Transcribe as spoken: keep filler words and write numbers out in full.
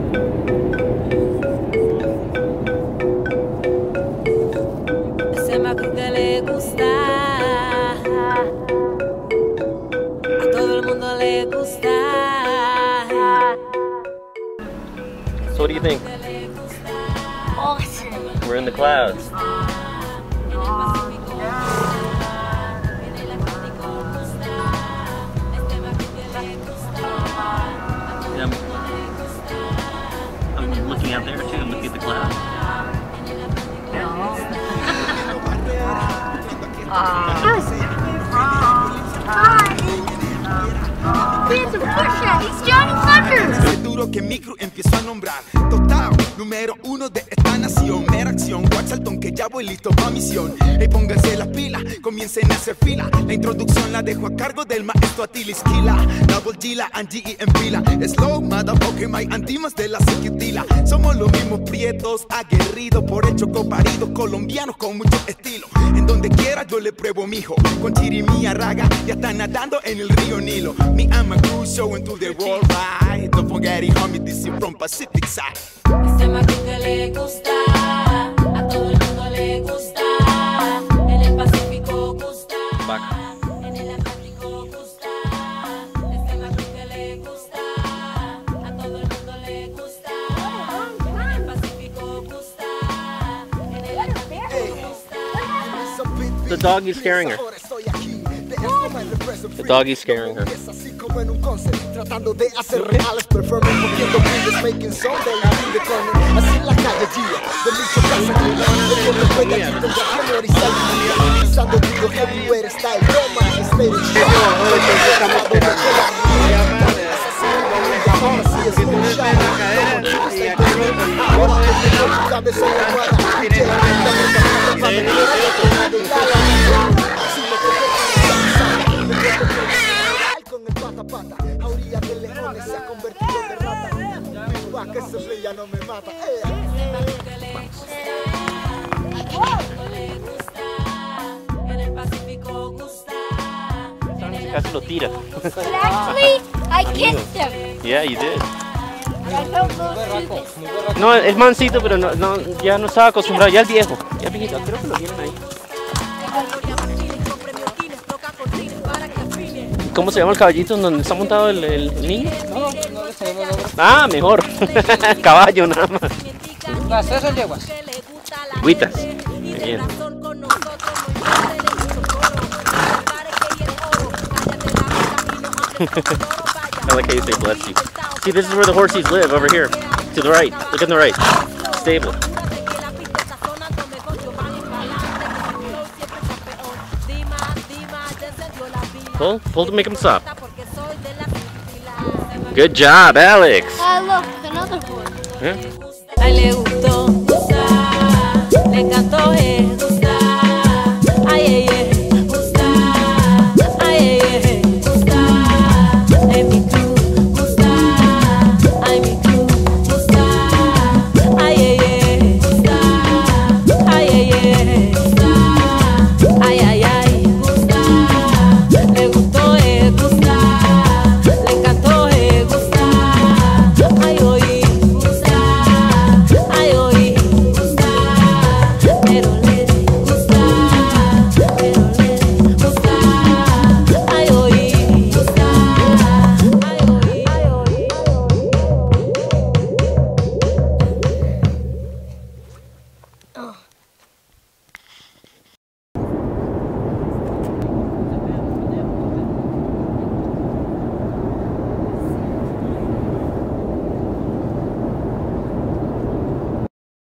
Ese Macru que le gusta, a todo el mundo le gusta. So what do you think? Awesome. We're in the clouds. Yeah, I'm, I'm looking out there too. I'm looking at the clouds. He's a pusher. He's Johnny Thunder. Es duro que Micro empiezo a nombrar. Tostado, número uno de esta nación. Mera acción, watch al ton que ya voy listo pa' misión. Ey, pónganse las pilas, comiencen a hacer fila. La introducción la dejo a cargo del maestro Atilis Kila. Double G, la Angie y en pila. Slow, motherfucker, my antimas de la sequitila. Somos los mismos prietos, aguerridos por el choco paridos, colombianos con mucho estilo. En donde quiera yo le pruebo mijo. Con Chirimía Raga, ya está nadando en el río Nilo. Me I'm a cruise showing through the world ride. Don't forget it, homie, this is from Pacific side. Ese Macru que le gusta, a todo el mundo le gusta. En el Pacífico gusta, en el Atlántico gusta. Ese Macru que le gusta, a todo el mundo le gusta. En el Pacífico gusta, en el Atlántico gusta. The doggy's scaring her. The doggy's scaring her. Tratando de hacer reales performance, moviendo brillos, making sound de la vida con así en la calle Gia, de mucho casa de que no puede aquí tendrá que memorizar utilizando duro everywhere style, no más stage show. Ahora sí es un show. Ahora te cabeza con el pata pata, a orilla de leones se ha convertido en rata. Mi pa' que se fría no me mata. En el Pacífico gusta. Casi lo tira. But actually, I kissed him. Yeah, you did. I felt a little stupid. No, es mansito, pero no, no, ya no estaba acostumbrado. Ya el viejo. Ya el viejito. Creo que lo tienen ahí. ¿Cómo se llama el caballito en donde está montado el, el niño? No, no le sabemos el nombre. Ah, mejor. Caballo nada más. Las esas yeguas. Agüitas. Bien. I like how you say bless you. See, this is where the horsies live, over here. To the right. Look on the right. Stable. Pull, pull to make them stop. Good job, Alex. Ah, look, another one. Yeah. Ay, le gustó, gusta, le encantó, eh, gusta. Ay, ay, ay, gusta. Ay, ay, ay, gusta. Ay, mi tú, gusta. Ay, mi tú, gusta. Ay, ay, ay, gusta. Ay, ay, ay, gusta. Ay, ay, ay, gusta. Le gustó, eh, gusta. Le encantó, eh, gusta. Ay, oí, gusta. Ay, oí, gusta. Pero le gusta. Pero le gusta. Ay, oí, gusta. Ay, oí, ay, oí. Oh.